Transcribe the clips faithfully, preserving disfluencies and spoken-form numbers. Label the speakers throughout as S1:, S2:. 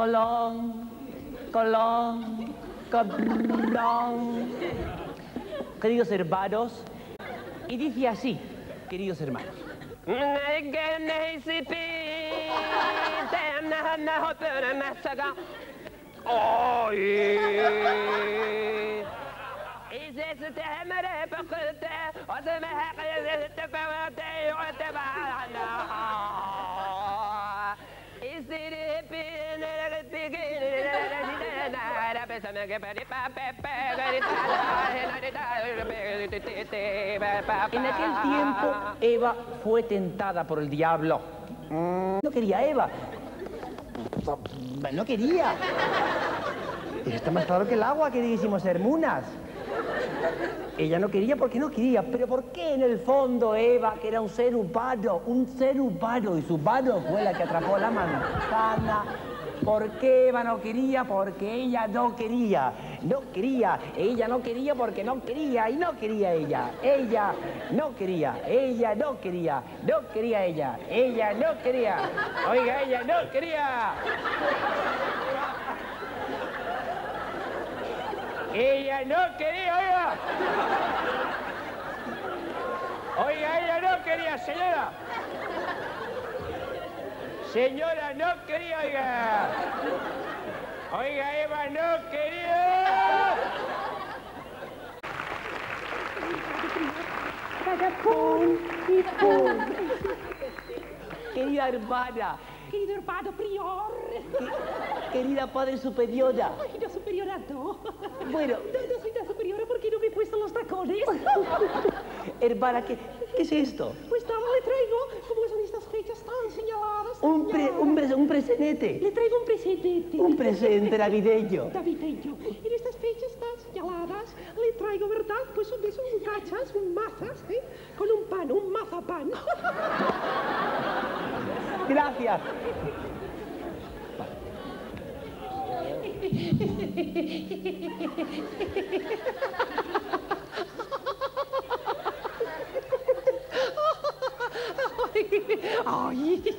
S1: Colón, Colón, Colón. Queridos hermanos, y dice así, queridos hermanos. En aquel tiempo, Eva fue tentada por el diablo. No quería Eva. No quería. Está más claro que el agua, queridísimos hermanas. Ella no quería porque no quería, pero ¿por qué en el fondo Eva, que era un ser humano, un ser humano, y su mano fue la que atrapó la manzana? ¿Por qué Eva no quería? Porque ella no quería. No quería. Ella no quería porque no quería y no quería ella. Ella no quería. Ella no quería. No quería ella. Ella no quería. Oiga, ella no quería. Ella no quería, oiga. Oiga, ella no quería, señora. Señora, no quería, oiga. Oiga, Eva no quería. Pum y pum. Querida hermana.
S2: Querido hermano prior.
S1: Que, querida padre superiora.
S2: Ay, no, superiora no.
S1: Bueno.
S2: No, no soy tan superiora porque no me he puesto los tacones.
S1: Hermana, ¿qué, ¿qué es esto?
S2: Pues nada, le traigo, como son estas fechas tan señaladas.
S1: Un, pre, un, pre, un presente.
S2: Le traigo un presente.
S1: Un presente navideño.
S2: Navideño. En estas fechas tan señaladas le traigo, ¿verdad? Pues un beso, un cachas, un mazas, ¿eh? Con un pan, un mazapán.
S1: Gracias.
S2: Ay.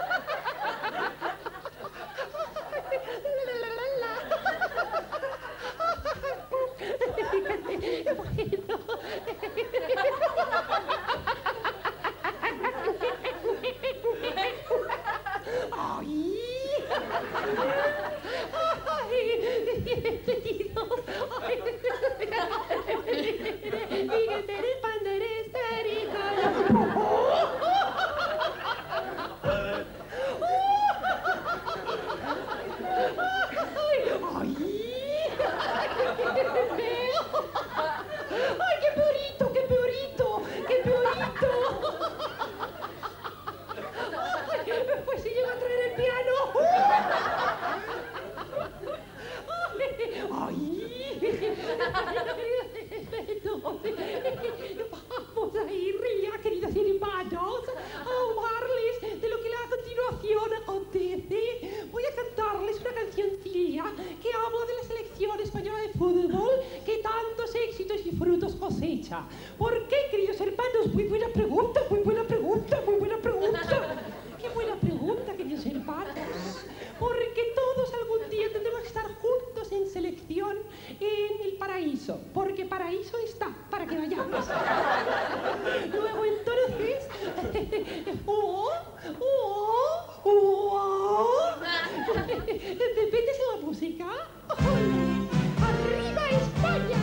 S2: Vamos a ir, ría, queridos hermanos, a hablarles de lo que a continuación acontece. Voy a cantarles una cancioncilla que habla de la selección española de fútbol que tantos éxitos y frutos cosecha. ¿Por qué, queridos hermanos? Muy buena pregunta, muy buena pregunta, muy buena pregunta. Qué buena pregunta, queridos hermanos. Porque todos algún día tendremos que estar juntos en selección en el paraíso. Porque paraíso está, para que vayamos. Luego entonces... ¡Oh! ¡Oh! ¡Oh! ¿Te metes en la música? ¡Arriba España!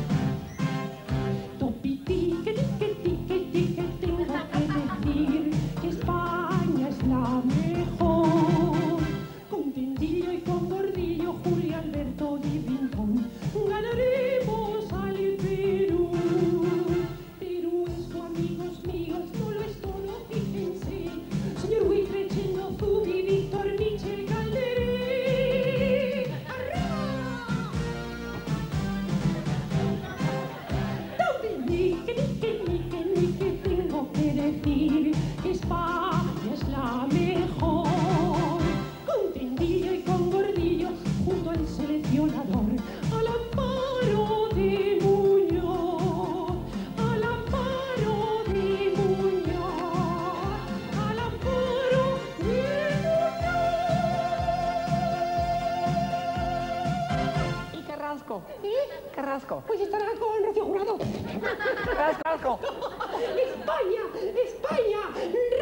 S2: Topiti, que que que que tengo que decir que España es la mejor. Con Tendillo y con Gordillo, Julio Alberto y Rincón, ganaremos al Perú. Perú es tu amigos míos, no lo es todo, fíjense. Señor Buitre, Chendo, Zubi, Víctor, Michel, Calderé. ¡Arriba! Donde ni que ni que ni que ni que tengo que decir que España es la mejor. Con Tendillo y con Gordillo, junto al seleccionador, a la par
S1: Carrasco?
S2: ¿Eh?
S1: Carrasco.
S2: Pues estará con Rocío Jurado.
S1: Carrasco.
S2: España, España,